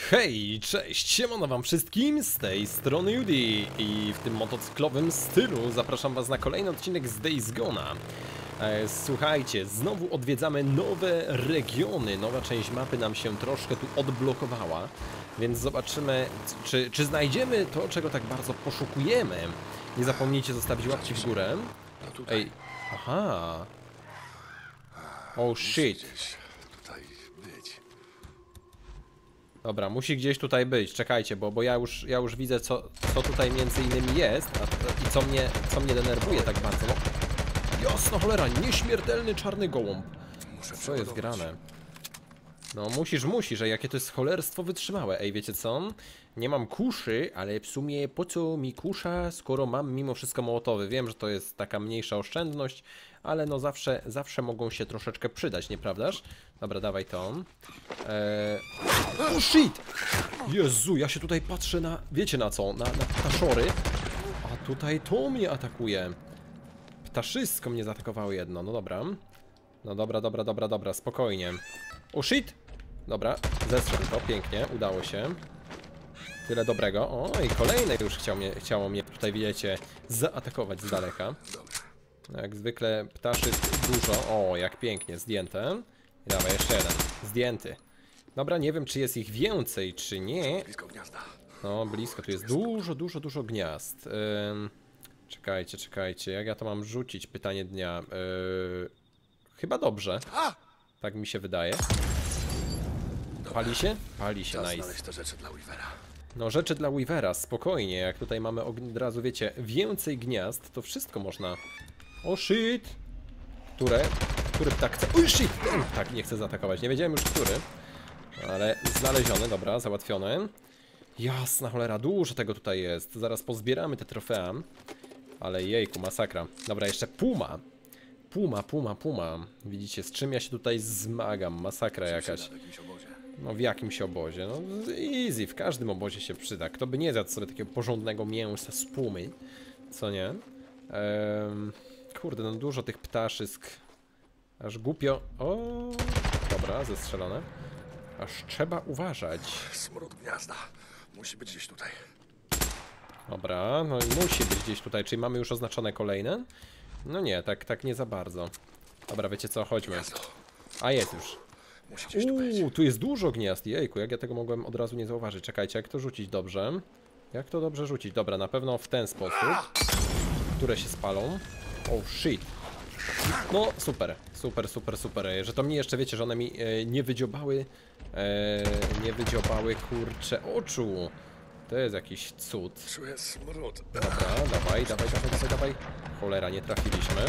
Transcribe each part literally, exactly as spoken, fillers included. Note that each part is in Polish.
Hej, cześć, siemano wam wszystkim, z tej strony Judy i w tym motocyklowym stylu zapraszam was na kolejny odcinek z Days Gone'a. E, słuchajcie, znowu odwiedzamy nowe regiony, nowa część mapy nam się troszkę tu odblokowała, więc zobaczymy, czy, czy znajdziemy to, czego tak bardzo poszukujemy. Nie zapomnijcie zostawić łapki w górę. Ej, aha. Oh shit. Dobra, musi gdzieś tutaj być, czekajcie, bo, bo ja, już, ja już widzę, co, co tutaj między innymi jest a, i co mnie, co mnie denerwuje tak bardzo. No, jasno cholera, nieśmiertelny czarny gołąb. Co jest grane? No musisz, musisz, że jakie to jest cholerstwo wytrzymałe. Ej, wiecie co? Nie mam kuszy, ale w sumie po co mi kusza, skoro mam mimo wszystko mołotowy. Wiem, że to jest taka mniejsza oszczędność, ale no zawsze, zawsze mogą się troszeczkę przydać, nieprawdaż? Dobra, dawaj to. Eee... Oh shit! Jezu, ja się tutaj patrzę na... Wiecie na co? Na, na ptaszory. A tutaj to mnie atakuje. Ptaszysko mnie zaatakowało jedno, no dobra. No dobra, dobra, dobra, dobra, spokojnie. Oh shit! Dobra, zestrzel to, pięknie, udało się. Tyle dobrego. O, i kolejne już chciał mnie, chciało mnie tutaj, widzicie, zaatakować z daleka. Jak zwykle ptaszysk dużo. O, jak pięknie, zdjęte. I dawaj, jeszcze jeden. Zdjęty. Dobra, nie wiem, czy jest ich więcej, czy nie. No, blisko, tu jest dużo, dużo, dużo gniazd. Ym, czekajcie, czekajcie, jak ja to mam rzucić? Pytanie dnia. Yy, chyba dobrze. Tak mi się wydaje. Pali się? Pali się, nice. No, rzeczy dla Weavera, spokojnie. Jak tutaj mamy od razu, wiecie, więcej gniazd, to wszystko można... O shit! Które? Który ptak chce... O shit! Ten ptak nie chce zaatakować. Nie wiedziałem już, który. Ale znaleziony, dobra, załatwiony. Jasna cholera, dużo tego tutaj jest. Zaraz pozbieramy te trofea. Ale jejku, masakra. Dobra, jeszcze puma. Puma, puma, puma. Widzicie, z czym ja się tutaj zmagam? Masakra jakaś. No w jakimś obozie? No easy, w każdym obozie się przyda. Kto by nie zjadł sobie takiego porządnego mięsa z pumy? Co nie? Ehm, kurde, no dużo tych ptaszysk. Aż głupio. O, dobra, zestrzelone. Aż trzeba uważać. Smród gniazda. Musi być gdzieś tutaj. Dobra, no i musi być gdzieś tutaj. Czyli mamy już oznaczone kolejne? No nie, tak, tak nie za bardzo. Dobra, wiecie co, chodźmy. A jest już. Uuu, tu jest dużo gniazd. Jejku, jak ja tego mogłem od razu nie zauważyć. Czekajcie, jak to rzucić dobrze? Jak to dobrze rzucić? Dobra, na pewno w ten sposób. Które się spalą. Oh shit. No, super, super, super, super. Że to mnie jeszcze, wiecie, że one mi e, nie wydziobały, e, nie wydziobały, kurcze, oczu. To jest jakiś cud. Czuję smród. Dobra, dawaj, dawaj, dawaj, dawaj, dawaj. Cholera, nie trafiliśmy.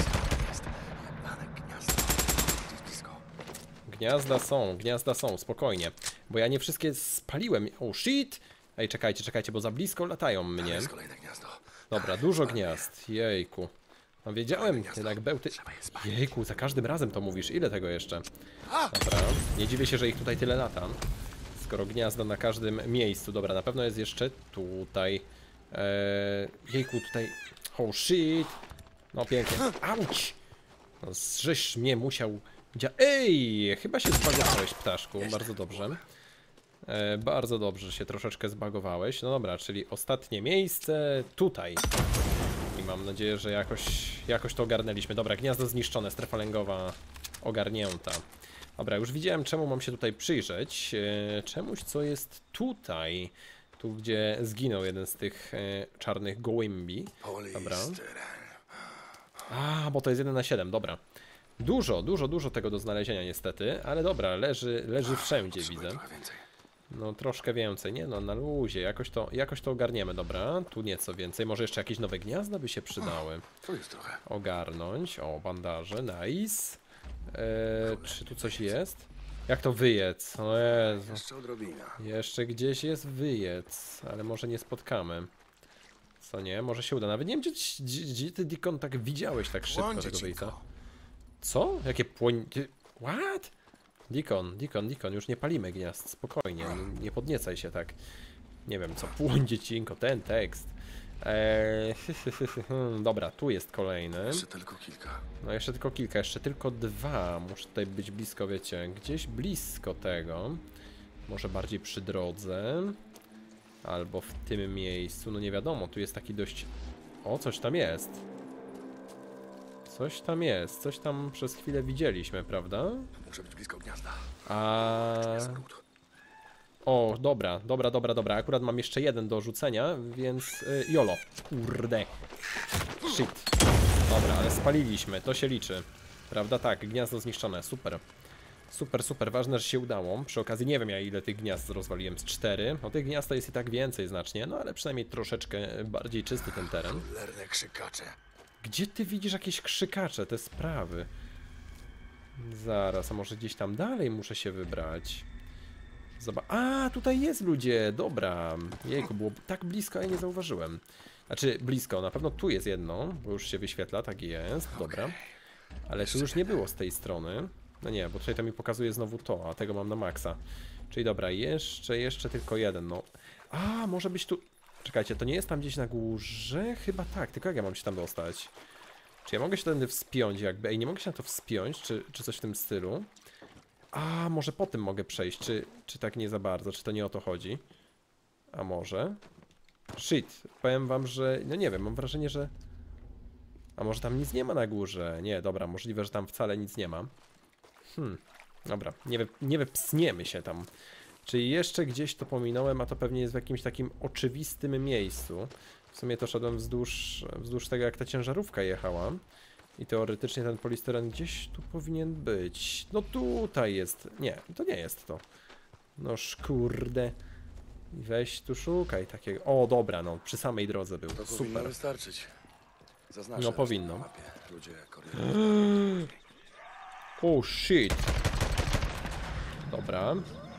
Gniazda są, gniazda są, spokojnie. Bo ja nie wszystkie spaliłem. Oh shit! Ej, czekajcie, czekajcie, bo za blisko latają mnie. Dobra, dużo gniazd. Jejku. No wiedziałem, jednak bełty... Jejku, za każdym razem to mówisz. Ile tego jeszcze? Dobra, nie dziwię się, że ich tutaj tyle lata. Skoro gniazda na każdym miejscu. Dobra, na pewno jest jeszcze tutaj. Eee, jejku, tutaj... Oh shit! No pięknie. Auć! No, żeś mnie musiał... Ej! Chyba się zbagowałeś, ptaszku. Bardzo dobrze. E, bardzo dobrze się troszeczkę zbagowałeś. No dobra, czyli ostatnie miejsce tutaj. I mam nadzieję, że jakoś, jakoś to ogarnęliśmy. Dobra, gniazdo zniszczone, strefa lęgowa ogarnięta. Dobra, już widziałem, czemu mam się tutaj przyjrzeć. E, czemuś, co jest tutaj. Tu, gdzie zginął jeden z tych e, czarnych gołębi. Dobra. A, bo to jest jeden na siedem, dobra. Dużo, dużo, dużo tego do znalezienia niestety, ale dobra, leży, leży wszędzie, widzę. No troszkę więcej, nie no, na luzie, jakoś to, jakoś to ogarniemy, dobra. Tu nieco więcej, może jeszcze jakieś nowe gniazda by się przydały. Ogarnąć, o, bandaże, nice. Eee, czy tu coś jest? Jak to wyjec? O Jezu. Jeszcze gdzieś jest wyjec, ale może nie spotkamy. Co nie? Może się uda, nawet nie wiem, gdzie, gdzie, gdzie ty, Deacon, tak widziałeś tak szybko tego wyjca. Co? Jakie płoń... What? Deacon, Deacon, Deacon, już nie palimy gniazd, spokojnie, nie, nie podniecaj się tak. Nie wiem co, płoń dziecinko, ten tekst. Eee, dobra, tu jest kolejny. Jeszcze tylko kilka. No jeszcze tylko kilka, jeszcze tylko dwa. Muszę tutaj być blisko, wiecie, gdzieś blisko tego. Może bardziej przy drodze. Albo w tym miejscu, no nie wiadomo, tu jest taki dość... O, coś tam jest. Coś tam jest, coś tam przez chwilę widzieliśmy, prawda? Muszę być blisko gniazda. A... Smród. O, dobra, dobra, dobra, dobra. Akurat mam jeszcze jeden do rzucenia, więc... Yy, jolo. Kurde. Shit. Dobra, ale spaliliśmy, to się liczy. Prawda? Tak, gniazdo zniszczone, super. Super, super, ważne, że się udało. Przy okazji nie wiem ja ile tych gniazd rozwaliłem, z cztery. No tych gniazd to jest i tak więcej znacznie, no ale przynajmniej troszeczkę bardziej czysty ten teren. Lerne krzykacze. Gdzie ty widzisz jakieś krzykacze, te sprawy? Zaraz, a może gdzieś tam dalej muszę się wybrać. Zobacz. A, tutaj jest ludzie, dobra. Jejku, było tak blisko, a ja nie zauważyłem. Znaczy, blisko, na pewno tu jest jedno, bo już się wyświetla, tak jest, dobra. Ale tu już nie było z tej strony. No nie, bo tutaj to mi pokazuje znowu to, a tego mam na maksa. Czyli dobra, jeszcze, jeszcze tylko jeden, no. A, może być tu... Czekajcie, to nie jest tam gdzieś na górze? Chyba tak, tylko jak ja mam się tam dostać? Czy ja mogę się tędy wspiąć jakby? Ej, nie mogę się na to wspiąć, czy, czy coś w tym stylu? A, może po tym mogę przejść, czy, czy tak nie za bardzo, czy to nie o to chodzi? A może? Shit, powiem wam, że... No nie wiem, mam wrażenie, że... A może tam nic nie ma na górze? Nie, dobra, możliwe, że tam wcale nic nie ma. Hmm, dobra, nie, wy, nie wypsniemy się tam. Czyli jeszcze gdzieś to pominąłem, a to pewnie jest w jakimś takim oczywistym miejscu. W sumie to szedłem wzdłuż, wzdłuż tego, jak ta ciężarówka jechała. I teoretycznie ten polistyren gdzieś tu powinien być. No tutaj jest. Nie, to nie jest to. Noż kurde. Weź tu szukaj takiego. O, dobra, no, przy samej drodze był. To powinno Super. wystarczyć. Zaznaczę No powinno. na mapie. Ludzie, korytarze. Oh shit. Dobra.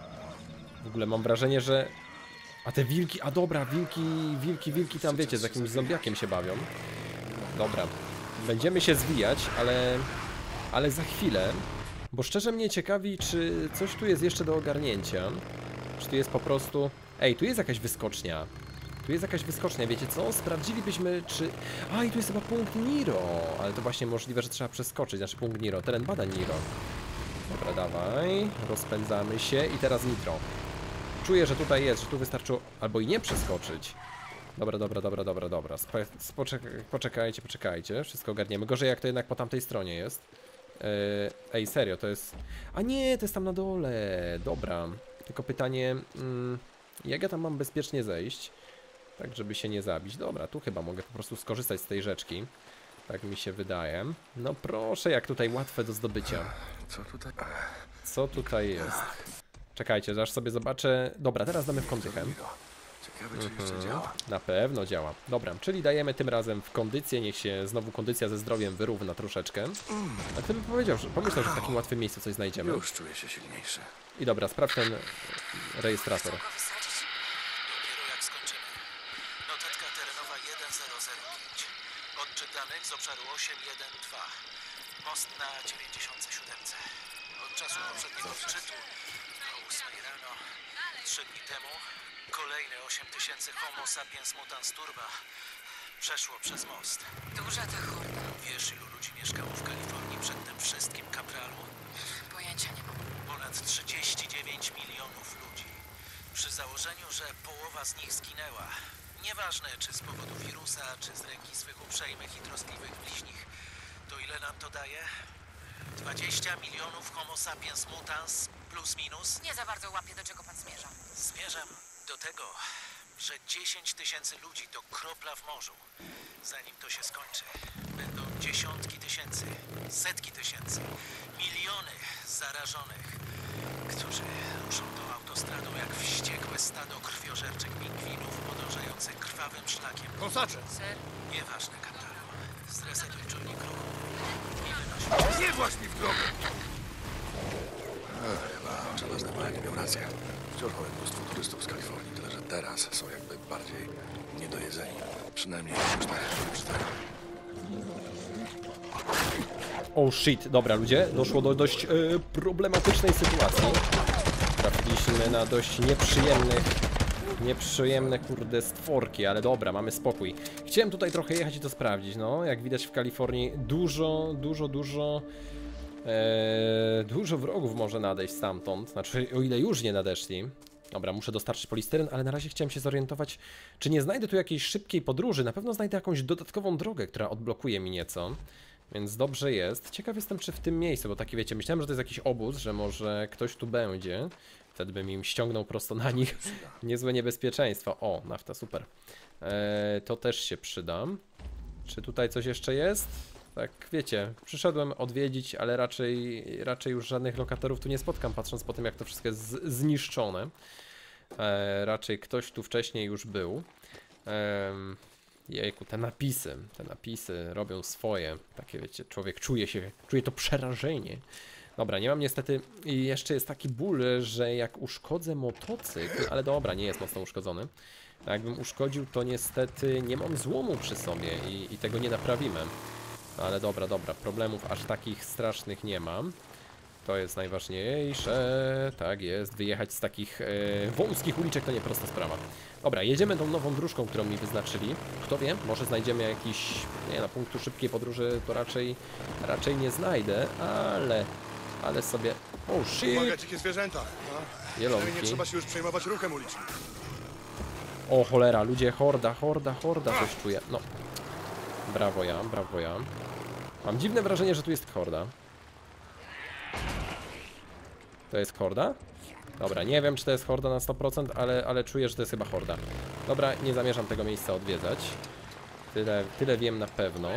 W ogóle mam wrażenie, że... A te wilki, a dobra, wilki, wilki, wilki tam wiecie, z jakimś zombiakiem się bawią. Dobra. Będziemy się zwijać, ale... Ale za chwilę. Bo szczerze mnie ciekawi, czy coś tu jest jeszcze do ogarnięcia. Czy tu jest po prostu... Ej, tu jest jakaś wyskocznia. Tu jest jakaś wyskocznia, wiecie co? Sprawdzilibyśmy, czy... A, i tu jest chyba punkt Niro. Ale to właśnie możliwe, że trzeba przeskoczyć. Znaczy punkt Niro, teren badań Niro. Dobra, dawaj. Rozpędzamy się i teraz nitro. Czuję, że tutaj jest, że tu wystarczyło albo i nie przeskoczyć. Dobra, dobra, dobra, dobra, dobra. Spo, spoczek poczekajcie, poczekajcie. Wszystko ogarniemy. Gorzej jak to jednak po tamtej stronie jest. Yy, ej, serio, to jest... A nie, to jest tam na dole. Dobra. Tylko pytanie... Mm, jak ja tam mam bezpiecznie zejść? Tak, żeby się nie zabić. Dobra, tu chyba mogę po prostu skorzystać z tej rzeczki. Tak mi się wydaje. No proszę, jak tutaj łatwe do zdobycia. Co tutaj? Co tutaj jest? Czekajcie, aż sobie zobaczę. Dobra, teraz damy w kondychę. Ciekawe, czy jeszcze działa. Na pewno działa. Dobra, czyli dajemy tym razem w kondycję. Niech się znowu kondycja ze zdrowiem wyrówna troszeczkę. A ty bym powiedział, że pomyślał, że w takim łatwym miejscu coś znajdziemy. Już czuję się silniejszy. I dobra, sprawdź ten rejestrator. Dopiero jak skończymy. Notatka terenowa jeden zero zero pięć. Odczyt danych z obszaru osiem jeden dwa. Most na dziewięćdziesiąt siedem. Od czasu poprzedniego odczytu do ósmej rano, trzy dni temu, kolejne osiem tysięcy Homo sapiens mutans turba przeszło przez most. Duża ta horda. Wiesz, ilu ludzi mieszkało w Kalifornii przed tym wszystkim, kapralu? Pojęcia nie mam. Ponad trzydzieści dziewięć milionów ludzi. Przy założeniu, że połowa z nich zginęła. Nieważne, czy z powodu wirusa, czy z ręki swych uprzejmych i troskliwych bliźnich. To ile nam to daje? dwadzieścia milionów Homo sapiens mutans plus minus? Nie za bardzo łapię, do czego pan zmierza. Zmierzam do tego, że dziesięć tysięcy ludzi to kropla w morzu. Zanim to się skończy, będą dziesiątki tysięcy, setki tysięcy, miliony zarażonych, którzy ruszą tą autostradą jak wściekłe stado krwiożerczych pingwinów podążających krwawym szlakiem. Kosacze! Ser? Nieważne, kapitanu. Zresetuj czujnik ruchu i wynoś. Nie właź mi w drogę! Ech, chyba przeważne panie miał rację. Wciąż mamy mnóstwo turystów z Kalifornii, tyle że teraz są jakby bardziej niedojedzeni. Przynajmniej już tak przeczytałem. Oh shit, dobra ludzie, doszło do dość e, problematycznej sytuacji. Trafiliśmy na dość nieprzyjemnych, nieprzyjemne kurde stworki, ale dobra, mamy spokój. Chciałem tutaj trochę jechać i to sprawdzić, no, jak widać w Kalifornii dużo, dużo, dużo Eee, dużo wrogów może nadejść stamtąd, znaczy o ile już nie nadeszli. Dobra, muszę dostarczyć polistyryn, ale na razie chciałem się zorientować, czy nie znajdę tu jakiejś szybkiej podróży. Na pewno znajdę jakąś dodatkową drogę, która odblokuje mi nieco. Więc dobrze jest. Ciekaw jestem, czy w tym miejscu, bo taki wiecie, myślałem, że to jest jakiś obóz, że może ktoś tu będzie. Wtedy bym im ściągnął prosto na nich niezłe niebezpieczeństwo. O, nafta, super. Eee, to też się przyda. Czy tutaj coś jeszcze jest? Tak, wiecie, przyszedłem odwiedzić, ale raczej, raczej już żadnych lokatorów tu nie spotkam, patrząc po tym, jak to wszystko jest zniszczone. E, raczej ktoś tu wcześniej już był. E, jejku, te napisy, te napisy robią swoje. Takie, wiecie, człowiek czuje się, czuje to przerażenie. Dobra, nie mam niestety, i jeszcze jest taki ból, że jak uszkodzę motocykl, ale dobra, nie jest mocno uszkodzony. A jakbym uszkodził, to niestety nie mam złomu przy sobie i, i tego nie naprawimy. Ale dobra, dobra, problemów aż takich strasznych nie mam. To jest najważniejsze. Tak jest, wyjechać z takich e, wąskich uliczek to nie prosta sprawa. Dobra, jedziemy tą nową dróżką, którą mi wyznaczyli. Kto wie, może znajdziemy jakiś, nie, na punktu szybkiej podróży to raczej, raczej nie znajdę, ale, ale sobie... Oh shit! Uwaga, dzikie zwierzęta. No. Jelonki. Nie trzeba się już przejmować ruchem ulicznym. O cholera, ludzie, horda, horda, horda, coś czuję. No, brawo ja, brawo ja. Mam dziwne wrażenie, że tu jest horda. To jest horda? Dobra, nie wiem, czy to jest horda na sto procent, ale, ale czuję, że to jest chyba horda. Dobra, nie zamierzam tego miejsca odwiedzać. Tyle, tyle wiem na pewno.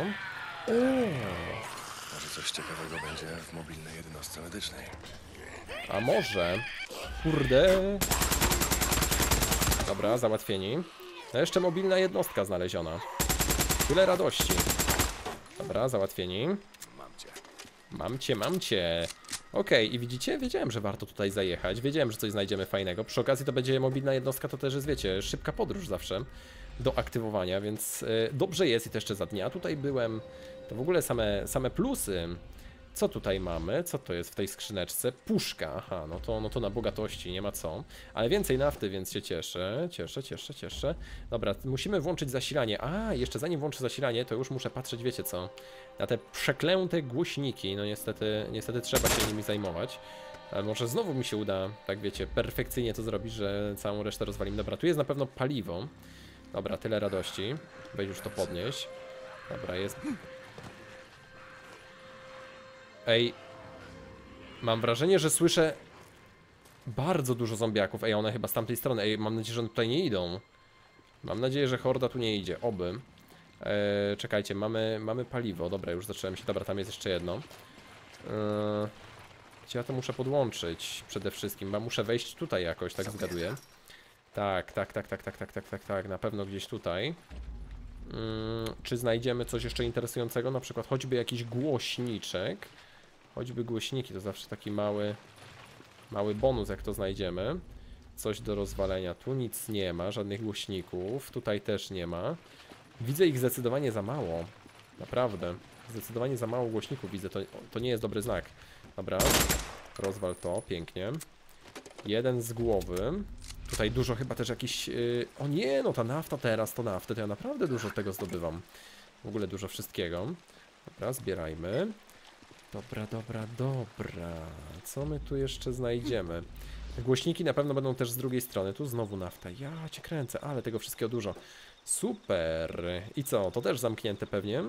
Może coś ciekawego będzie w mobilnej jednostce medycznej. A może... Kurde... Dobra, załatwieni. No jeszcze mobilna jednostka znaleziona. Tyle radości. Dobra, załatwieni. Mam cię. Mam cię, mam cię. Okej, okay, i widzicie? Wiedziałem, że warto tutaj zajechać. Wiedziałem, że coś znajdziemy fajnego. Przy okazji to będzie mobilna jednostka, to też jest, wiecie, szybka podróż zawsze do aktywowania, więc yy, dobrze jest i to jeszcze za dnia. Tutaj byłem, to w ogóle same, same plusy. Co tutaj mamy? Co to jest w tej skrzyneczce? Puszka. Aha, no to, no to na bogatości, nie ma co. Ale więcej nafty, więc się cieszę. Cieszę, cieszę, cieszę. Dobra, musimy włączyć zasilanie. A, jeszcze zanim włączę zasilanie, to już muszę patrzeć, wiecie co? Na te przeklęte głośniki. No niestety, niestety trzeba się nimi zajmować. Ale może znowu mi się uda, tak wiecie, perfekcyjnie to zrobić, że całą resztę rozwalimy. Dobra, tu jest na pewno paliwo. Dobra, tyle radości. Weź już to podnieść. Dobra, jest... Ej, mam wrażenie, że słyszę bardzo dużo zombiaków. Ej, one chyba z tamtej strony. Ej, mam nadzieję, że one tutaj nie idą. Mam nadzieję, że horda tu nie idzie. Oby. Eee, czekajcie, mamy, mamy paliwo. Dobra, już zacząłem się. Dobra, tam jest jeszcze jedno. Eee, gdzie ja to muszę podłączyć przede wszystkim? Bo muszę wejść tutaj jakoś, tak zgaduję. Tak, tak, tak, tak, tak, tak, tak, tak, tak. Na pewno gdzieś tutaj. Hmm, czy znajdziemy coś jeszcze interesującego? Na przykład choćby jakiś głośniczek. Choćby głośniki, to zawsze taki mały mały bonus, jak to znajdziemy. Coś do rozwalenia. Tu nic nie ma, żadnych głośników. Tutaj też nie ma. Widzę ich zdecydowanie za mało. Naprawdę. Zdecydowanie za mało głośników widzę. To, to nie jest dobry znak. Dobra. Rozwal to. Pięknie. Jeden z głowy. Tutaj dużo chyba też jakiś... Yy... O nie, no ta nafta teraz, to naftę. To ja naprawdę dużo tego zdobywam. W ogóle dużo wszystkiego. Dobra, zbierajmy. Dobra, dobra, dobra. Co my tu jeszcze znajdziemy? Głośniki na pewno będą też z drugiej strony. Tu znowu nafta. Ja cię kręcę, ale tego wszystkiego dużo. Super. I co? To też zamknięte pewnie?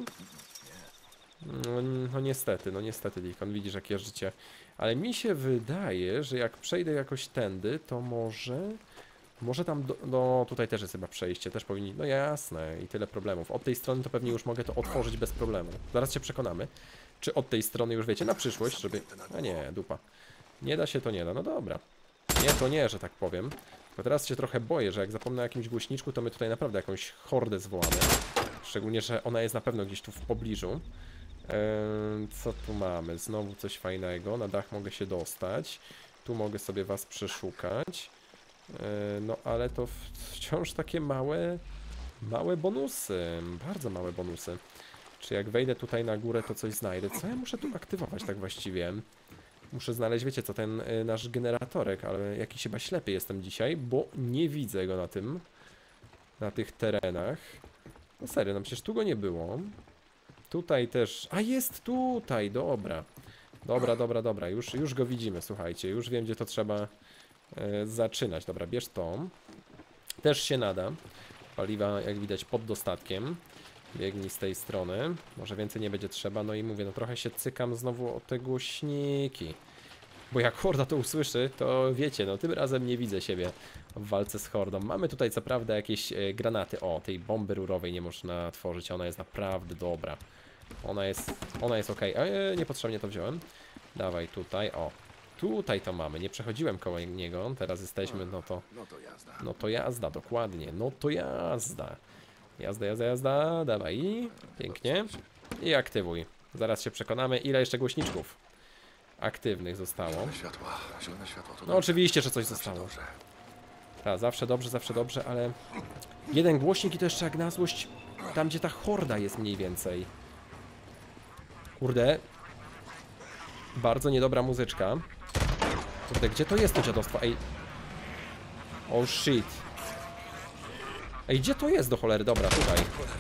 No, no niestety, no niestety, Deacon, widzisz jakie życie. Ale mi się wydaje, że jak przejdę jakoś tędy, to może... Może tam, do, no tutaj też jest chyba przejście, też powinni... No jasne, i tyle problemów. Od tej strony to pewnie już mogę to otworzyć bez problemu. Zaraz się przekonamy. Czy od tej strony już wiecie, na przyszłość, żeby... A nie, dupa. Nie da się, to nie da, no dobra. Nie, to nie, że tak powiem. Tylko teraz się trochę boję, że jak zapomnę o jakimś głośniczku, to my tutaj naprawdę jakąś hordę zwołamy. Szczególnie, że ona jest na pewno gdzieś tu w pobliżu. Eee, co tu mamy? Znowu coś fajnego. Na dach mogę się dostać. Tu mogę sobie was przeszukać. Eee, no ale to wciąż takie małe... Małe bonusy. Bardzo małe bonusy. Czy jak wejdę tutaj na górę, to coś znajdę? Co ja muszę tu aktywować tak właściwie? Muszę znaleźć, wiecie co, ten y, nasz generatorek, ale jakiś chyba ślepy jestem dzisiaj, bo nie widzę go na tym, na tych terenach. No serio, no przecież tu go nie było. Tutaj też, a jest tutaj, dobra. Dobra, dobra, dobra, już, już go widzimy, słuchajcie, już wiem, gdzie to trzeba e, zaczynać. Dobra, bierz to. Też się nada. Paliwa, jak widać, pod dostatkiem. Biegnij z tej strony. Może więcej nie będzie trzeba. No i mówię, no trochę się cykam znowu o te głośniki. Bo jak horda to usłyszy, to wiecie, no tym razem nie widzę siebie w walce z hordą. Mamy tutaj co prawda jakieś e, granaty. O, tej bomby rurowej nie można tworzyć. Ona jest naprawdę dobra. Ona jest, ona jest ok. E, niepotrzebnie to wziąłem. Dawaj tutaj, o. Tutaj to mamy. Nie przechodziłem koło niego. Teraz jesteśmy, no to... No to jazda. No to jazda, dokładnie. No to jazda. Jazda, jazda, jazda. Dawaj. Pięknie. I aktywuj. Zaraz się przekonamy, ile jeszcze głośniczków aktywnych zostało. Zielone światła, zielone światło. To No oczywiście, że coś zawsze zostało. dobrze. Tak, zawsze dobrze, zawsze dobrze, ale... Jeden głośnik i to jeszcze jak na złość tam, gdzie ta horda jest mniej więcej. Kurde. Bardzo niedobra muzyczka. Kurde, gdzie to jest to dziadostwo? Ej. Oh shit. Ej, gdzie to jest do cholery? Dobra, tutaj.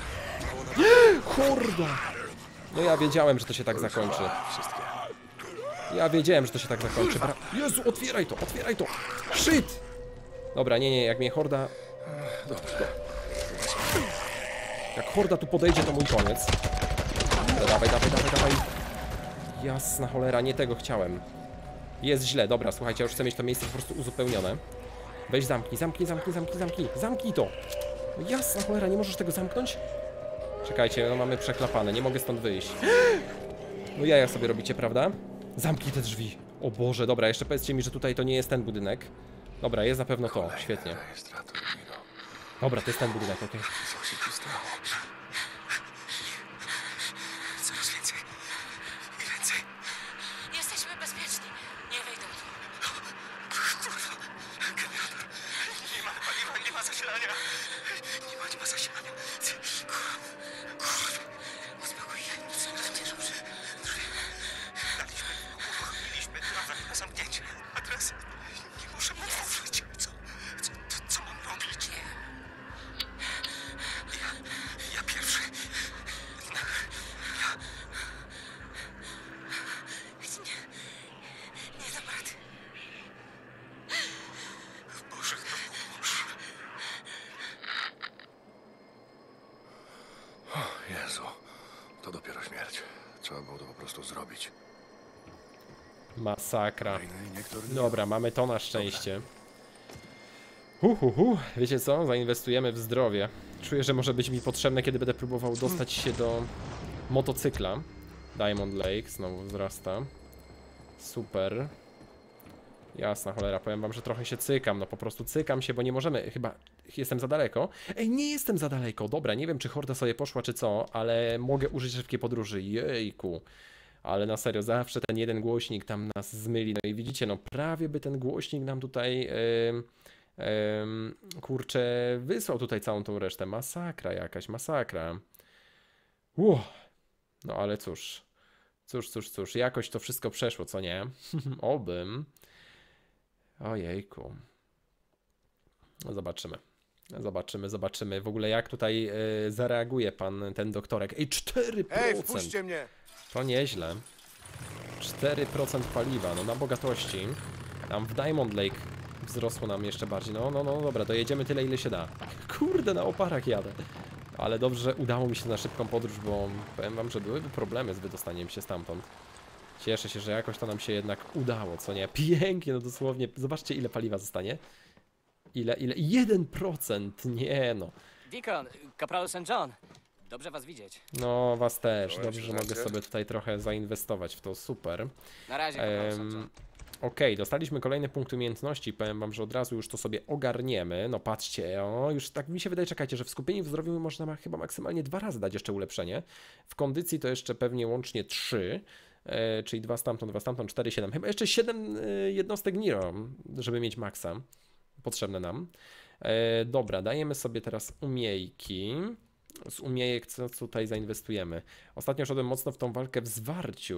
Horda! No ja wiedziałem, że to się tak zakończy. Wszystkie. Ja wiedziałem, że to się tak zakończy. Bra Jezu, otwieraj to, otwieraj to! Shit! Dobra, nie, nie, jak mnie horda... Dobrze. Jak horda tu podejdzie, to mój koniec. Dobra, dawaj, dawaj, dawaj, dawaj. Jasna cholera, nie tego chciałem. Jest źle, dobra, słuchajcie, ja już chcę mieć to miejsce po prostu uzupełnione. Weź zamknij, zamknij, zamknij, zamknij, zamknij. Zamknij to! No jasna cholera, nie możesz tego zamknąć? Czekajcie, no mamy przeklapane, nie mogę stąd wyjść. No jaja sobie robicie, prawda? Zamknij te drzwi. O Boże, dobra, jeszcze powiedzcie mi, że tutaj to nie jest ten budynek. Dobra, jest na pewno to, świetnie. Rejestrator Miro. Dobra, to jest ten budynek, okej. Co się ci stało? Coraz więcej. I więcej. Jesteśmy bezpieczni. Nie wejdą tu. Kurwa. Generator. Nie ma paliwa, nie ma zasilania. Nie ma, nie ma zasilania. Kurwa. Kurwa. Uspokój się. Będzie dobrze. Daliśmy, uruchomiliśmy trawę na zamknięcie. A teraz nie możemy otworzyć. Co? Co, co, co mam robić? Ja, ja pierwszy. No, ja. Nie, nie dam rady. Boże, no pomóż. Jezu. To dopiero śmierć. Trzeba było to po prostu zrobić. Masakra. Kolejny niektóry... Dobra, mamy to na szczęście. Hu, hu, hu. Wiecie co? Zainwestujemy w zdrowie. Czuję, że może być mi potrzebne, kiedy będę próbował dostać się do motocykla. Diamond Lake znowu wzrasta. Super. Jasna cholera, powiem wam, że trochę się cykam. No po prostu cykam się, bo nie możemy. Chyba jestem za daleko. Ej, nie jestem za daleko. Dobra, nie wiem, czy horda sobie poszła, czy co, ale mogę użyć szybkiej podróży. Jejku. Ale na serio, zawsze ten jeden głośnik tam nas zmyli. No i widzicie, no prawie by ten głośnik nam tutaj, yy, yy, kurczę, wysłał tutaj całą tą resztę. Masakra jakaś, masakra. Uff. No ale cóż, cóż, cóż, cóż, jakoś to wszystko przeszło, co nie? Obym. Ojejku. No zobaczymy. Zobaczymy, zobaczymy. W ogóle jak tutaj yy, zareaguje pan, ten doktorek. Ej, cztery procent! Ej, wpuśćcie mnie! To nieźle. cztery procent paliwa, no na bogatości. Tam w Diamond Lake wzrosło nam jeszcze bardziej. No, no, no, dobra, dojedziemy tyle, ile się da. Kurde, na oparach jadę. Ale dobrze, że udało mi się na szybką podróż, bo powiem wam, że byłyby problemy z wydostaniem się stamtąd. Cieszę się, że jakoś to nam się jednak udało, co nie? Pięknie, no dosłownie. Zobaczcie, ile paliwa zostanie. Ile, ile? jeden procent, nie no. Deacon, Kapralu Saint John. Dobrze was widzieć. No, was też. Czołem, Dobrze, że mogę sierżancie. sobie tutaj trochę zainwestować w to, super. Na razie, Kapralu Saint John. Em, Okej, dostaliśmy kolejny punkt umiejętności. Powiem wam, że od razu już to sobie ogarniemy. No patrzcie, o, już tak mi się wydaje, czekajcie, że w skupieniu w zdrowiu można ma chyba maksymalnie dwa razy dać jeszcze ulepszenie. W kondycji to jeszcze pewnie łącznie trzy. E, czyli dwa stamtąd, dwa stamtąd, cztery, siedem. Chyba jeszcze siedem e, jednostek Niro, żeby mieć maksa. Potrzebne nam. E, dobra, dajemy sobie teraz umiejki. Z umiejek co tutaj zainwestujemy. Ostatnio szedłem mocno w tą walkę w zwarciu.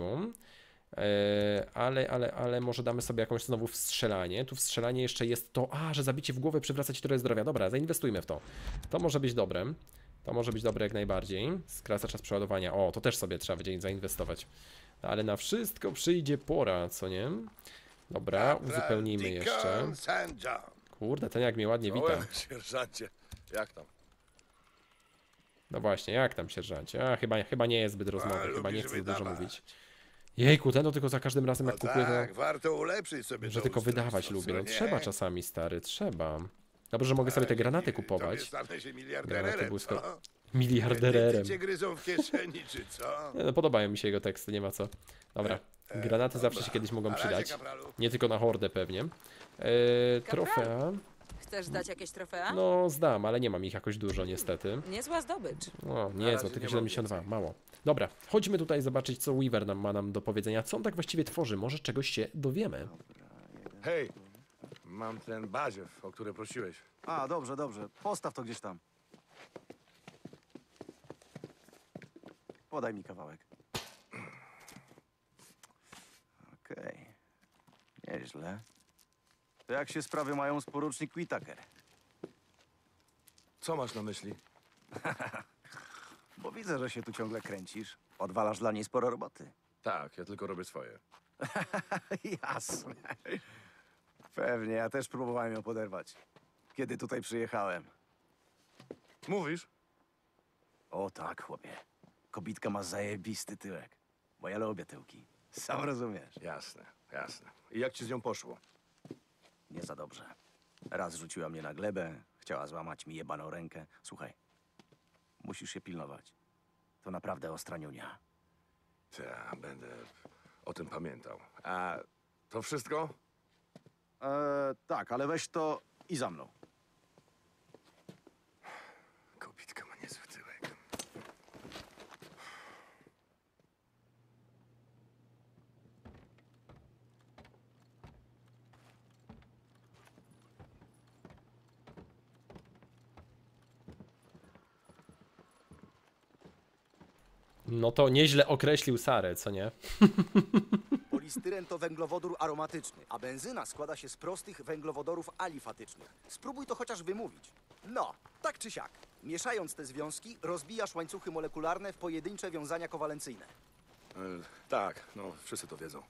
E, ale, ale, ale może damy sobie jakąś znowu wstrzelanie. Tu wstrzelanie jeszcze jest to, a, że zabicie w głowę przywraca ci trochę zdrowia. Dobra, zainwestujmy w to. To może być dobre. To może być dobre jak najbardziej. Skraca czas przeładowania. O, to też sobie trzeba będzie zainwestować. No, ale na wszystko przyjdzie pora, co nie? Dobra, uzupełnijmy jeszcze. Saint John. Kurde, ten jak mnie ładnie wita. Czołem, sierżancie. Jak tam? No właśnie, jak tam, sierżancie? A, chyba, chyba nie jest zbyt rozmowy, chyba lubisz nie chcę za dużo wydawać. mówić. Jejku, ten to tylko za każdym razem jak No kupuję, tak, to, warto ulepszyć sobie że to tylko ustrojstwo, wydawać lubię. No co nie? trzeba czasami, stary, trzeba. Dobrze, że mogę sobie te granaty Tobie kupować. stanę się Granaty miliarderem, błysko... co? Miliarderem. Ty cię gryzą w kieszeni, czy co? Nie, no, podobają mi się jego teksty, nie ma co. Dobra, granaty zawsze się kiedyś mogą Na razie, przydać. kapralu. Nie tylko na hordę pewnie. E, trofea. Chcesz zdać jakieś trofea? No zdam, ale nie mam ich jakoś dużo niestety. Niezła zdobycz. O, nie, razie to nie tylko mam siedemdziesiąt dwa, więcej. mało. Dobra, chodźmy tutaj zobaczyć, co Weaver nam ma nam do powiedzenia. Co on tak właściwie tworzy? Może czegoś się dowiemy. Hej, mam ten badziew, o który prosiłeś. A, dobrze, dobrze. Postaw to gdzieś tam. Podaj mi kawałek. Okej. Nieźle. To jak się sprawy mają z porucznik Whittaker? Co masz na myśli? Bo widzę, że się tu ciągle kręcisz. Odwalasz dla niej sporo roboty. Tak, ja tylko robię swoje. Jasne. Pewnie, ja też próbowałem ją poderwać. Kiedy tutaj przyjechałem. Mówisz? O tak, chłopie. Kobitka ma zajebisty tyłek. Bo ja lubię tyłki. Sam rozumiesz. Jasne, jasne. I jak ci z nią poszło? Nie za dobrze. Raz rzuciła mnie na glebę, chciała złamać mi jebaną rękę. Słuchaj, musisz się pilnować. To naprawdę ostra niunia. Ja będę o tym pamiętał. A to wszystko? Eee, tak, ale weź to i za mną. Kobitka ma niezły tyłek. No to nieźle określił Sarę, co nie? Polistyren to węglowodór aromatyczny, a benzyna składa się z prostych węglowodorów alifatycznych. Spróbuj to chociaż wymówić. No, tak czy siak. Mieszając te związki, rozbijasz łańcuchy molekularne w pojedyncze wiązania kowalencyjne. E, tak, no wszyscy to wiedzą.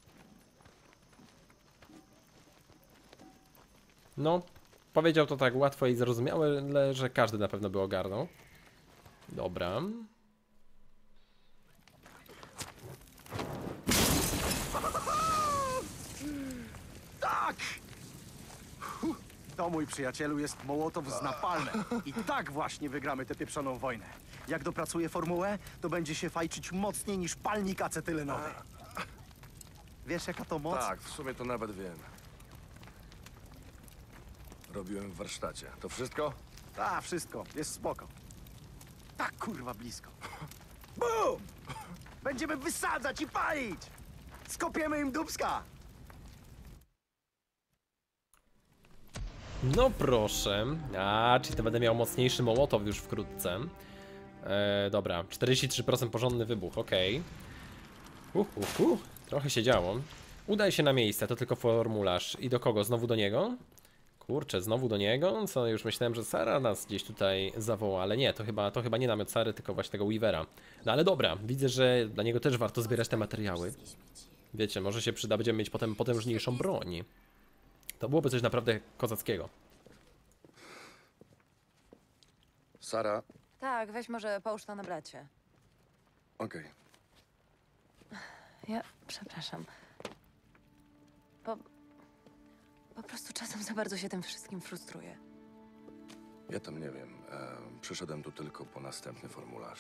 No, powiedział to tak łatwo i zrozumiałe, że każdy na pewno by ogarnął. Dobra. Tak! To, mój przyjacielu, jest Mołotow z napalmem. I tak właśnie wygramy tę pieprzoną wojnę. Jak dopracuję formułę, to będzie się fajczyć mocniej niż palnik acetylenowy. Wiesz, jaka to moc? Tak, w sumie to nawet wiem. Robiłem w warsztacie. To wszystko? A, wszystko. Jest spoko. Tak, kurwa, blisko. Bum! Będziemy wysadzać i palić! Skopiemy im dubska! No proszę. A, czyli to będę miał mocniejszy Mołotow już wkrótce. E, dobra, czterdzieści trzy procent porządny wybuch, okej. Okay. Uh, uh, uh. Trochę się działo. Udaj się na miejsce, to tylko formularz. I do kogo? Znowu do niego? Kurczę, znowu do niego? Co, już myślałem, że Sara nas gdzieś tutaj zawoła, ale nie, to chyba, to chyba nie namiot Sary, tylko właśnie tego Weavera. No ale dobra, widzę, że dla niego też warto zbierać te materiały. Wiecie, może się przyda, będziemy mieć potem potężniejszą broń. To byłoby coś naprawdę kozackiego. Sara? Tak, weź może połóż to na blacie. Okej. Ja przepraszam. Po, po prostu czasem za bardzo się tym wszystkim frustruję. Ja tam nie wiem. E, przyszedłem tu tylko po następny formularz.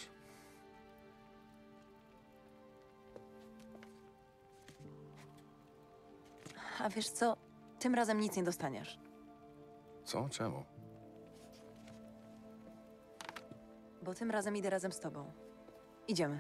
A wiesz co? Tym razem nic nie dostaniesz. Co? Czemu? Bo tym razem idę razem z tobą. Idziemy.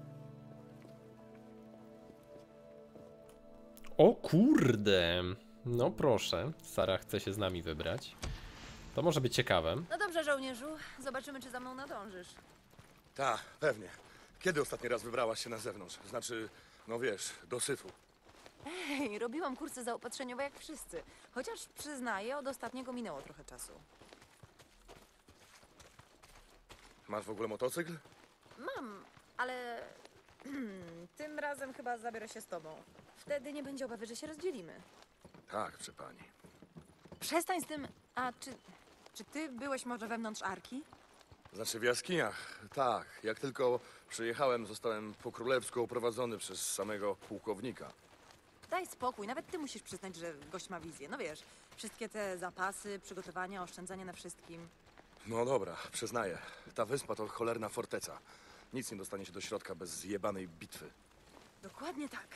O kurde! No proszę, Sara chce się z nami wybrać. To może być ciekawe. No dobrze, żołnierzu. Zobaczymy, czy za mną nadążysz. Tak, pewnie. Kiedy ostatni raz wybrałaś się na zewnątrz? Znaczy, no wiesz, do syfu. Hej, robiłam kursy zaopatrzeniowe jak wszyscy. Chociaż przyznaję, od ostatniego minęło trochę czasu. Masz w ogóle motocykl? Mam, ale tym razem chyba zabiorę się z tobą. Wtedy nie będzie obawy, że się rozdzielimy. Tak, przy pani. Przestań z tym... A czy... Czy ty byłeś może wewnątrz Arki? Znaczy w jaskiniach, tak. Jak tylko przyjechałem, zostałem po królewsku oprowadzony przez samego pułkownika. Daj spokój, nawet ty musisz przyznać, że gość ma wizję. No wiesz, wszystkie te zapasy, przygotowania, oszczędzanie na wszystkim. No dobra, przyznaję. Ta wyspa to cholerna forteca. Nic nie dostanie się do środka bez zjebanej bitwy. Dokładnie tak.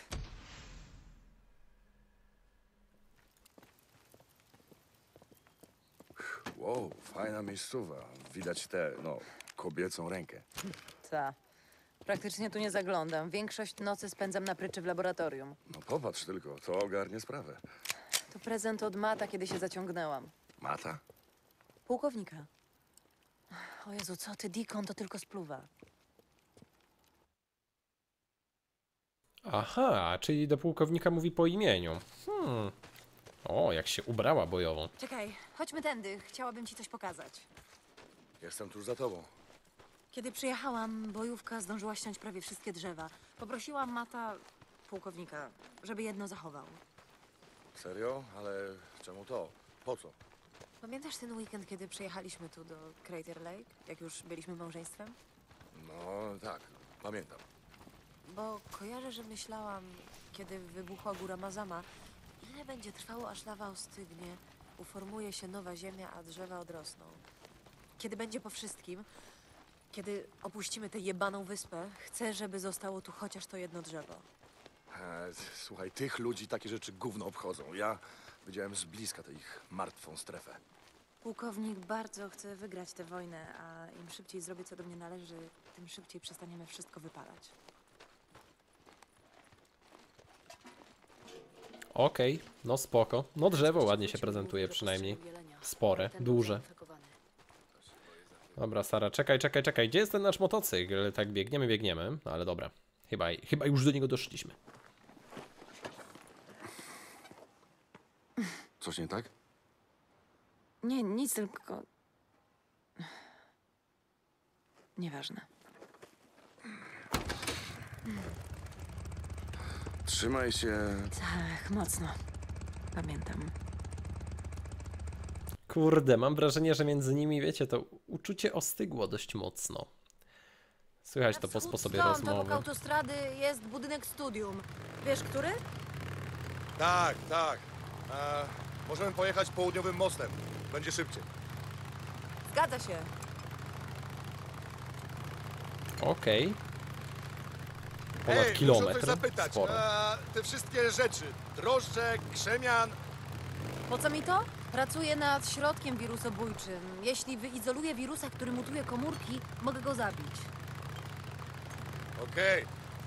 Wow, fajna miejscowa. Widać tę, no, kobiecą rękę. Ta. Praktycznie tu nie zaglądam. Większość nocy spędzam na pryczy w laboratorium. No popatrz tylko, to ogarnie sprawę. To prezent od Mata, kiedy się zaciągnęłam. Mata? Pułkownika. O Jezu, co ty, Deacon, to tylko spluwa. Aha, czyli do pułkownika mówi po imieniu. Hmm. O, jak się ubrała bojowo. Czekaj, chodźmy tędy. Chciałabym ci coś pokazać. Jestem tuż za tobą. Kiedy przyjechałam, bojówka zdążyła ściąć prawie wszystkie drzewa. Poprosiłam Mata, pułkownika, żeby jedno zachował. Serio? Ale czemu to? Po co? Pamiętasz ten weekend, kiedy przyjechaliśmy tu do Crater Lake? Jak już byliśmy małżeństwem? No tak, pamiętam. Bo kojarzę, że myślałam, kiedy wybuchła góra Mazama, ile będzie trwało, aż lawa ostygnie, uformuje się nowa ziemia, a drzewa odrosną. Kiedy będzie po wszystkim, kiedy opuścimy tę jebaną wyspę, chcę, żeby zostało tu chociaż to jedno drzewo. E, słuchaj, tych ludzi takie rzeczy gówno obchodzą. Ja widziałem z bliska tę ich martwą strefę. Pułkownik bardzo chce wygrać tę wojnę, a im szybciej zrobię, co do mnie należy, tym szybciej przestaniemy wszystko wypalać. Okej, no spoko. No drzewo ładnie się prezentuje przynajmniej. Spore, duże. Dobra, Sara, czekaj, czekaj, czekaj. Gdzie jest ten nasz motocykl? Tak biegniemy, biegniemy. No ale dobra. Chyba, chyba już do niego doszliśmy. Coś nie tak? Nie, nic, tylko... Nieważne. Trzymaj się. Tak, mocno. Pamiętam. Kurde, mam wrażenie, że między nimi, wiecie, to uczucie ostygło dość mocno. Słychać to po sposobie Stąd, rozmowy. obok autostrady jest budynek studium. Wiesz, który? Tak, tak. E, możemy pojechać południowym mostem. Będzie szybciej. Zgadza się. Okej. Ponad Ej, kilometr. muszę coś zapytać. Sporo. E, te wszystkie rzeczy. Drożdże, krzemian. Po co mi to? Pracuję nad środkiem wirusobójczym. Jeśli wyizoluję wirusa, który mutuje komórki, mogę go zabić. Okej.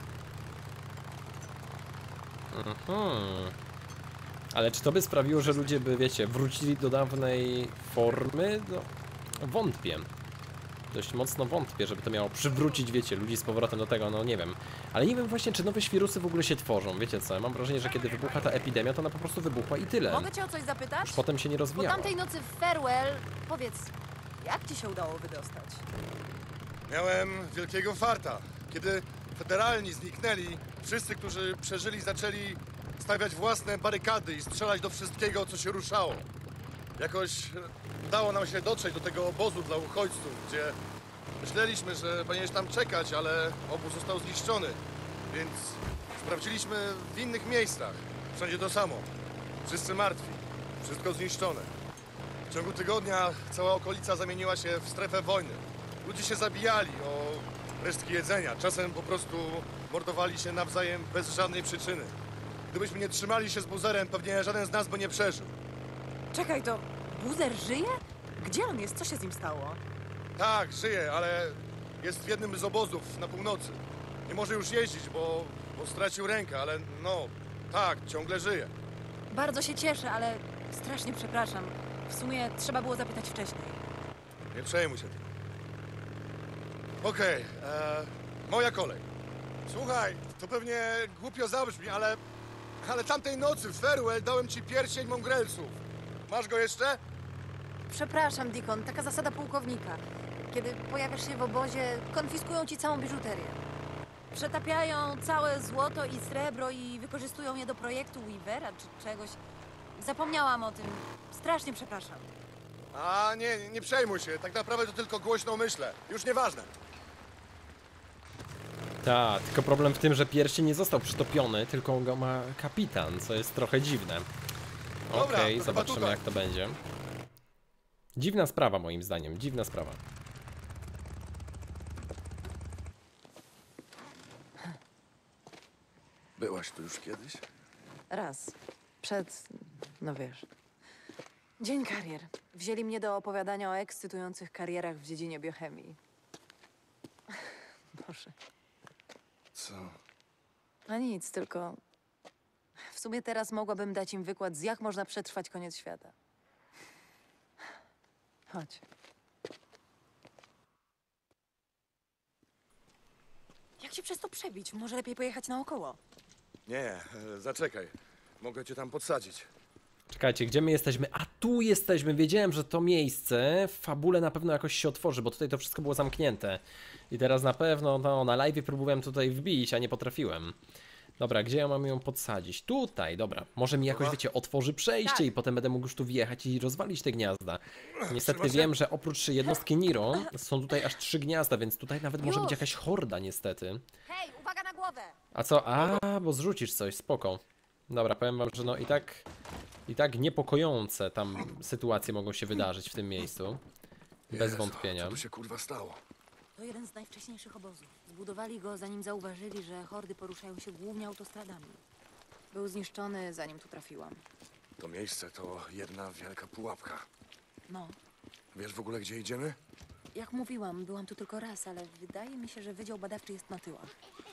Hmm. Ale czy to by sprawiło, że ludzie by, wiecie, wrócili do dawnej formy? No, wątpię. Dość mocno wątpię, żeby to miało przywrócić, wiecie, ludzi z powrotem do tego, no nie wiem. Ale nie wiem właśnie, czy nowe wirusy w ogóle się tworzą, wiecie co? Ja mam wrażenie, że kiedy wybucha ta epidemia, to ona po prostu wybuchła i tyle. Mogę cię o coś zapytać? Już potem się nie Po rozwijała. tamtej nocy w Farewell, powiedz, jak ci się udało wydostać? Miałem wielkiego farta. Kiedy federalni zniknęli, wszyscy, którzy przeżyli, zaczęli stawiać własne barykady i strzelać do wszystkiego, co się ruszało. Jakoś udało nam się dotrzeć do tego obozu dla uchodźców, gdzie myśleliśmy, że powinieneś tam czekać, ale obóz został zniszczony. Więc sprawdziliśmy w innych miejscach. Wszędzie to samo. Wszyscy martwi. Wszystko zniszczone. W ciągu tygodnia cała okolica zamieniła się w strefę wojny. Ludzie się zabijali o resztki jedzenia. Czasem po prostu mordowali się nawzajem bez żadnej przyczyny. Gdybyśmy nie trzymali się z buzerem, pewnie żaden z nas by nie przeżył. Czekaj, to Buzer żyje? Gdzie on jest? Co się z nim stało? Tak, żyje, ale jest w jednym z obozów na północy. Nie może już jeździć, bo, bo stracił rękę, ale no, tak, ciągle żyje. Bardzo się cieszę, ale strasznie przepraszam. W sumie trzeba było zapytać wcześniej. Nie przejmuj się tym. Okej, e, moja kolej. Słuchaj, to pewnie głupio zabrzmi, ale, ale tamtej nocy w Farewell dałem ci pierścień Mongrelsów. Masz go jeszcze? Przepraszam, Deacon, taka zasada pułkownika. Kiedy pojawiasz się w obozie, konfiskują ci całą biżuterię. Przetapiają całe złoto i srebro i wykorzystują je do projektu Weavera czy czegoś. Zapomniałam o tym. Strasznie przepraszam. A nie, nie, nie przejmuj się, tak naprawdę to tylko głośno myślę. Już nieważne. Tak, tylko problem w tym, że pierścień nie został przytopiony, tylko go ma kapitan, co jest trochę dziwne. Okej, Dobra, to chyba zobaczymy tutaj. jak to będzie. Dziwna sprawa moim zdaniem, dziwna sprawa. Byłaś tu już kiedyś? Raz. Przed... no wiesz. Dzień karier. Wzięli mnie do opowiadania o ekscytujących karierach w dziedzinie biochemii. Boże. Co? A nic, tylko... W sumie teraz mogłabym dać im wykład, z jak można przetrwać koniec świata. Chodź. Jak się przez to przebić? Może lepiej pojechać naokoło. Nie, e, zaczekaj. Mogę cię tam podsadzić. Czekajcie, gdzie my jesteśmy? A tu jesteśmy, wiedziałem, że to miejsce w fabule na pewno jakoś się otworzy, bo tutaj to wszystko było zamknięte. I teraz na pewno no, na live próbowałem tutaj wbić, a nie potrafiłem. Dobra, gdzie ja mam ją podsadzić? Tutaj, dobra. Może mi jakoś, Dobra. wiecie, otworzy przejście Tak. i potem będę mógł już tu wjechać i rozwalić te gniazda. Niestety Trzymasz się? wiem, że oprócz jednostki Niro są tutaj aż trzy gniazda, więc tutaj nawet może być Już. jakaś horda niestety. Hej, uwaga na głowę! A co? A, bo zrzucisz coś, spoko. Dobra, powiem wam, że no i tak... I tak niepokojące tam sytuacje mogą się wydarzyć w tym miejscu. Bez Jezu, wątpienia. Co tu się kurwa stało? To jeden z najwcześniejszych obozów. Zbudowali go, zanim zauważyli, że hordy poruszają się głównie autostradami. Był zniszczony, zanim tu trafiłam. To miejsce to jedna wielka pułapka. No, Wiesz w ogóle gdzie idziemy? jak mówiłam, byłam tu tylko raz, ale wydaje mi się, że Wydział Badawczy jest na tyłach.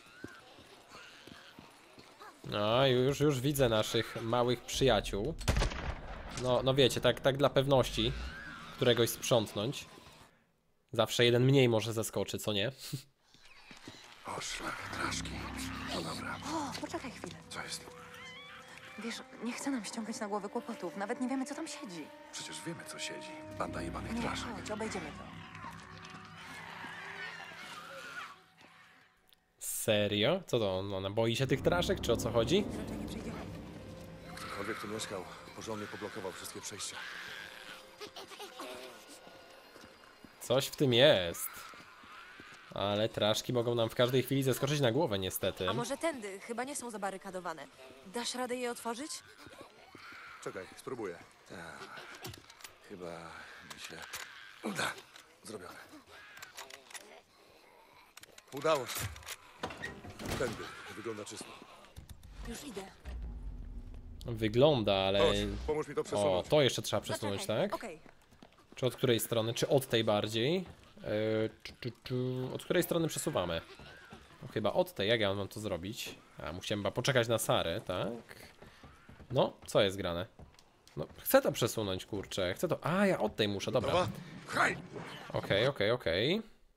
No, już, już widzę naszych małych przyjaciół. No, no wiecie, tak, tak dla pewności któregoś sprzątnąć. Zawsze jeden mniej może zaskoczy, co nie? O, szlak, traszki. No dobra, O, poczekaj chwilę. co jest? Wiesz, nie chcę nam ściągać na głowę kłopotów. Nawet nie wiemy, co tam siedzi. Przecież wiemy co siedzi. Banda jebanych Nie, traszek. chodź, obejdziemy to. Serio? Co to? Ona boi się tych traszek, czy o co chodzi? Raczej nie przejdziemy. Ktokolwiek tu mieszkał, porządnie poblokował wszystkie przejścia. Coś w tym jest. Ale traszki mogą nam w każdej chwili zeskoczyć na głowę, niestety. A może tędy? Chyba nie są zabarykadowane. Dasz radę je otworzyć? Czekaj, spróbuję. Tak. Chyba mi się uda. Zrobione. Udało się. Tędy. Wygląda czysto. Już idę. Wygląda, ale... Chodź, pomóż mi to O, przesunąć. to jeszcze trzeba przesunąć, Zaczekaj. tak? Okej. Czy od której strony? Czy od tej bardziej? Yy, czy, czy, czy... Od której strony przesuwamy? No, chyba od tej, jak ja mam to zrobić? A, musiałem chyba poczekać na Sarę, tak? No, co jest grane? No, chcę to przesunąć, kurczę, chcę to... A, ja od tej muszę, dobra. Dobra? Haj! Okej, okej, okej.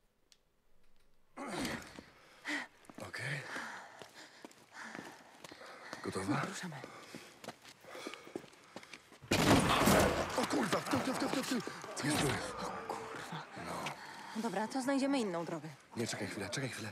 Okej. Gotowa? Ruszamy. O kurwa, w tył, w tył, w tył, w tył. Jest tu. Dobra, to znajdziemy inną drogę. Nie, czekaj chwilę, czekaj chwilę.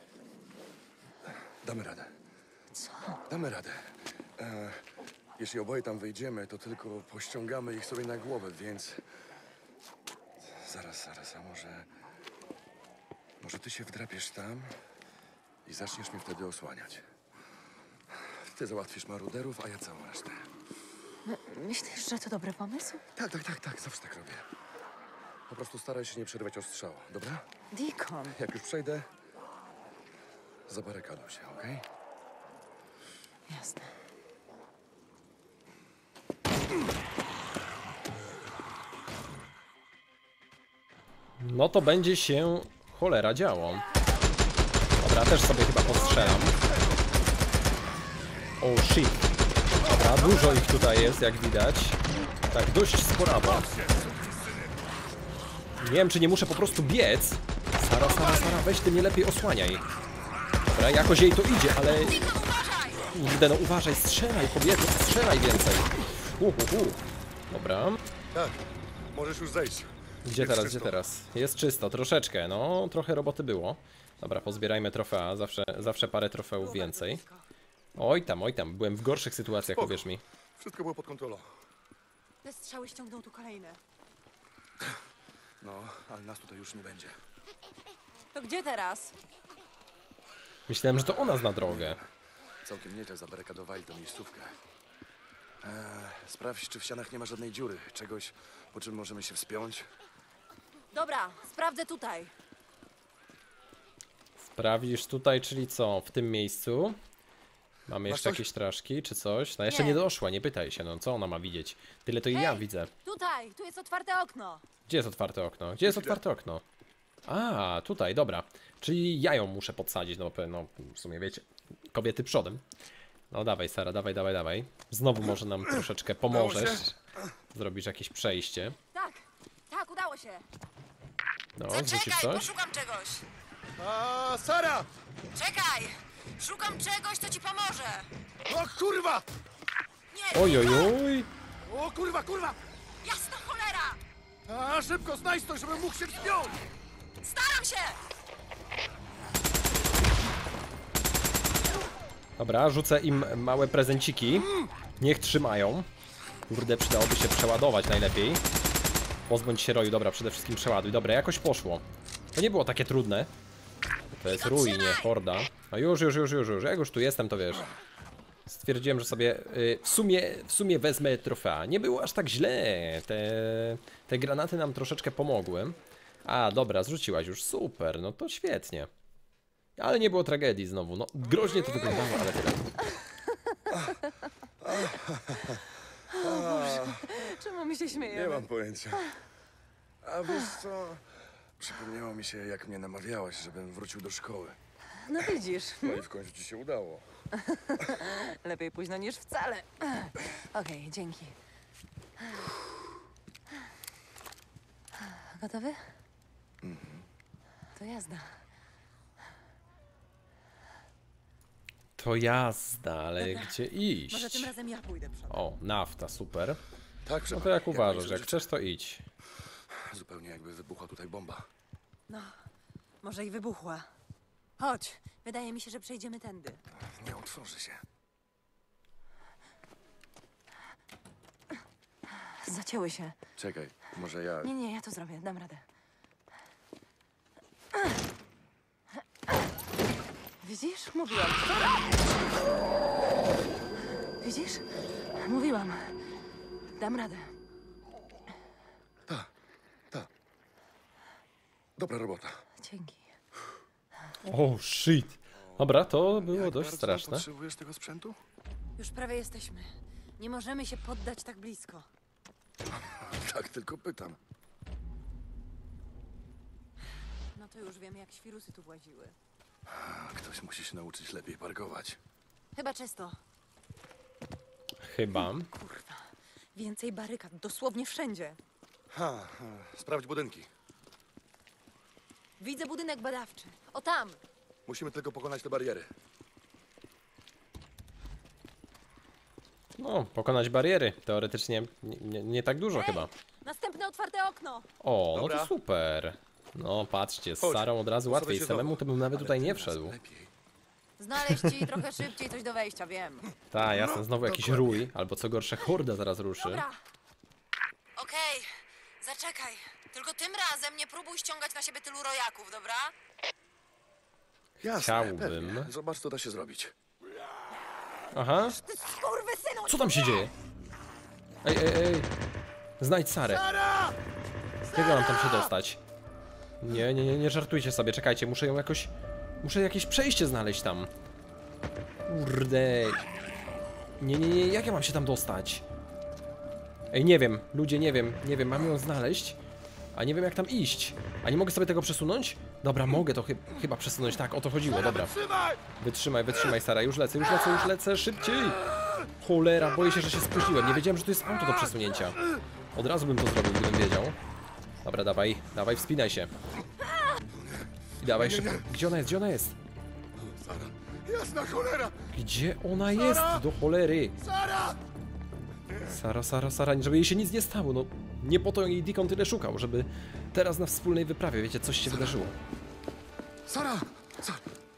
Damy radę. Co? Damy radę. E, jeśli oboje tam wejdziemy, to tylko pościągamy ich sobie na głowę, więc... Zaraz, zaraz, a może... Może ty się wdrapiesz tam i zaczniesz mnie wtedy osłaniać. Ty załatwisz maruderów, a ja całą resztę. My, myślisz, że to dobry pomysł? Tak, tak, tak, tak, zawsze tak robię. Po prostu staraj się nie przerywać ostrzału, dobra? Deacon. Jak już przejdę, zabarykaduj się, okej? Jasne. No to będzie się cholera działo. Dobra, też sobie chyba postrzelam. O shit. Dobra, dużo ich tutaj jest, jak widać. Tak, dość sporawo. Nie wiem, czy nie muszę po prostu biec. Sara, Sara, Sara, weź ty mnie lepiej osłaniaj. Dobra, jakoś jej to idzie, ale... Kurde, no uważaj, strzelaj, kobieto, strzelaj więcej. Uh, uh, uh. Dobra. Tak, możesz już zejść. Gdzie teraz, gdzie teraz? Jest czysto, troszeczkę, no trochę roboty było. Dobra, pozbierajmy trofea, zawsze, zawsze parę trofeów więcej. Oj tam, oj tam, byłem w gorszych sytuacjach, Spoko. uwierz mi. Wszystko było pod kontrolą. Te strzały ściągną tu kolejne. No, ale nas tutaj już nie będzie. To gdzie teraz? Myślałem, że to ona zna drogę. Całkiem nieźle zabarykadowali tę miejscówkę. Eee, sprawdź, czy w ścianach nie ma żadnej dziury. Czegoś, po czym możemy się wspiąć. Dobra, sprawdzę tutaj. Sprawdzisz tutaj, czyli co? W tym miejscu? Mamy jeszcze coś? jakieś straszki, czy coś? No jeszcze nie. Nie. doszła, nie pytaj się, no co ona ma widzieć? Tyle to i ja Hej! widzę. Tutaj, tu jest otwarte okno. Gdzie jest otwarte okno? Gdzie jest otwarte okno? A, tutaj, dobra. Czyli ja ją muszę podsadzić, no, pe- no w sumie wiecie, kobiety przodem. No dawaj Sara, dawaj, dawaj, dawaj. Znowu może nam troszeczkę pomożesz. Zrobisz jakieś przejście. Tak, tak, udało się. No, zrzucisz coś? poszukam czegoś. A, Sara! Czekaj! Szukam czegoś, co ci pomoże. O kurwa! Nie, Oj, oj, oj. O kurwa, kurwa! jasna cholera! A, szybko znajdź to, żebym mógł się wspiąć! Staram się! Dobra, rzucę im małe prezenciki. Niech trzymają. Kurde, przydałoby się przeładować najlepiej. Pozbądź się roju, dobra, przede wszystkim przeładuj. Dobra, jakoś poszło. To nie było takie trudne. To jest rój, nie horda. No już, już, już, już, już. Jak już tu jestem, to wiesz. Stwierdziłem, że sobie y, w sumie, w sumie wezmę trofea. Nie było aż tak źle. Te, te granaty nam troszeczkę pomogły. A, dobra, zrzuciłaś już. Super, no to świetnie. Ale nie było tragedii znowu. No, groźnie to wyglądało, ale tyle. Czemu mi się śmieje? Nie mam pojęcia. A wiesz co? Przypomniało mi się, jak mnie namawiałaś, żebym wrócił do szkoły. No widzisz, No i w końcu ci się udało. lepiej późno niż wcale. Okej, dzięki. Gotowy? To jazda. To jazda, ale gdzie iść? Może tym razem ja pójdę przodem. O, nafta, super. Tak, No to jak uważasz, jak chcesz to idź. Zupełnie jakby wybuchła tutaj bomba. No, może i wybuchła. Chodź, wydaje mi się, że przejdziemy tędy. Nie otworzy się. Zacięły się. Czekaj, może ja... Nie, nie, ja to zrobię, dam radę. Widzisz? Mówiłam. Widzisz? Mówiłam. Dam radę. Ta, ta. Dobra robota. Dzięki. O, shit. Dobra, to było Jak dość bardzo straszne. potrzebujesz tego sprzętu? Już prawie jesteśmy. Nie możemy się poddać tak blisko. Tak, tylko pytam. No to już wiem, jak świrusy tu właziły. A, ktoś musi się nauczyć lepiej parkować. Chyba czysto. Chyba. Kurwa. Więcej barykad, dosłownie wszędzie. Ha, ha, sprawdź budynki. Widzę budynek badawczy. O tam! Musimy tylko pokonać te bariery. No, pokonać bariery. Teoretycznie nie, nie, nie tak dużo Ej! chyba. Następne otwarte okno! O, no Dobra. to super. No, patrzcie, z Chodź, Sarą od razu posadzę łatwiej. się Samemu znowu. to bym nawet Ale tutaj tym nie razem wszedł. lepiej. Znaleźć ci trochę szybciej coś do wejścia, wiem. Tak, jasne, znowu jakiś dokładnie. rój, albo co gorsze, horda zaraz ruszy. Dobra. Okej, zaczekaj. Tylko tym razem nie próbuj ściągać na siebie tylu rojaków, dobra? Jasne, Chciałbym. pewnie. Zobacz, co da się zrobić. Aha, Ty skurwysynu! co tam się dzieje? Ej, ej, ej. Znajdź Sarę. Sara! Jak mam tam się dostać? Nie, nie, nie, nie żartujcie sobie, czekajcie, muszę ją jakoś... Muszę jakieś przejście znaleźć tam. Kurde. Nie, nie, nie, jak ja mam się tam dostać? Ej, nie wiem, ludzie, nie wiem, nie wiem, mam ją znaleźć, a nie wiem jak tam iść. A nie mogę sobie tego przesunąć? Dobra, mogę to chy chyba przesunąć, tak, o to chodziło, dobra. Trzymaj! Wytrzymaj, wytrzymaj, Sara, już lecę, już lecę, już lecę, szybciej! Cholera, boję się, że się spóźniłem, nie wiedziałem, że to jest auto do przesunięcia. Od razu bym to zrobił, gdybym wiedział. Dobra, dawaj, dawaj, wspinaj się. I dawaj szybko. Gdzie ona jest, gdzie ona jest? Sara! Jasna cholera! Gdzie ona jest? Do cholery! Sara! Sara, Sara, Sara, żeby jej się nic nie stało, no. Nie po to jej Deacon tyle szukał, żeby teraz na wspólnej wyprawie, wiecie, coś się wydarzyło. Sara! Sara!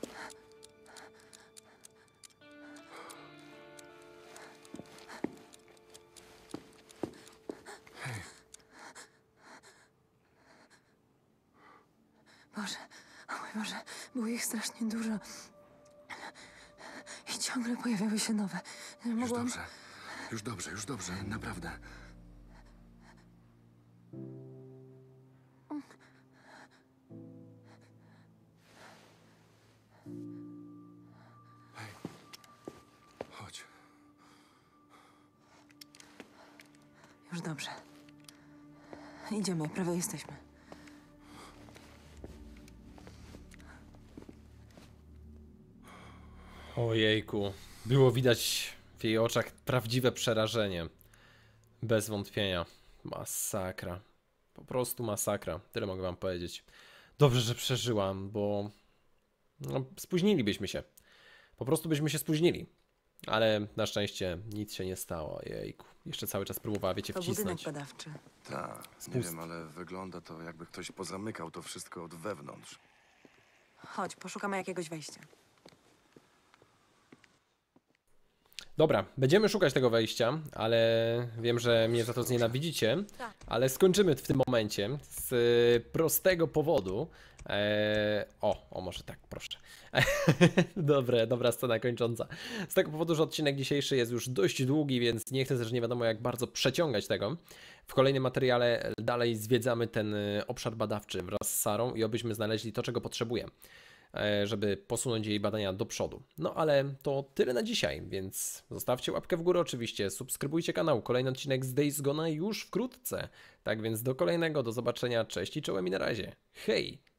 Boże, o mój Boże, było ich strasznie dużo. I ciągle pojawiały się nowe. Już Mogłam... dobrze. Już dobrze, już dobrze, naprawdę. Hej. Chodź. Już dobrze. Idziemy, prawie jesteśmy. Ojejku, było widać w jej oczach prawdziwe przerażenie. Bez wątpienia. Masakra. Po prostu masakra. Tyle mogę wam powiedzieć. Dobrze, że przeżyłam, bo no, spóźnilibyśmy się. Po prostu byśmy się spóźnili. Ale na szczęście nic się nie stało. Jejku. Jeszcze cały czas próbowała, wiecie, To budynek wcisnąć. badawczy. Tak, nie Spust. wiem, ale wygląda to, jakby ktoś pozamykał to wszystko od wewnątrz. Chodź, poszukamy jakiegoś wejścia. Dobra, będziemy szukać tego wejścia, ale wiem, że mnie za to znienawidzicie, ale skończymy w tym momencie z y, prostego powodu. E, o, o może tak, proszę. Dobre, dobra scena kończąca. Z tego powodu, że odcinek dzisiejszy jest już dość długi, więc nie chcę też nie wiadomo jak bardzo przeciągać tego. W kolejnym materiale dalej zwiedzamy ten y, obszar badawczy wraz z Sarą i obyśmy znaleźli to, czego potrzebujemy, żeby posunąć jej badania do przodu. No ale to tyle na dzisiaj, więc zostawcie łapkę w górę oczywiście, subskrybujcie kanał, kolejny odcinek z Days Gone już wkrótce. Tak więc do kolejnego, do zobaczenia, cześć i czołem i na razie. Hej!